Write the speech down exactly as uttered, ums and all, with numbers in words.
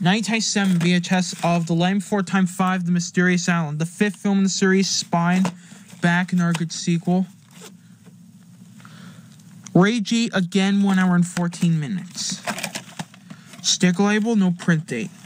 nineteen ninety-seven V H S of The Land Before Time five, The Mysterious Island, the fifth film in the series, Spine, back in our good sequel. Ray G, again, one hour and fourteen minutes. Sticker label, no print date.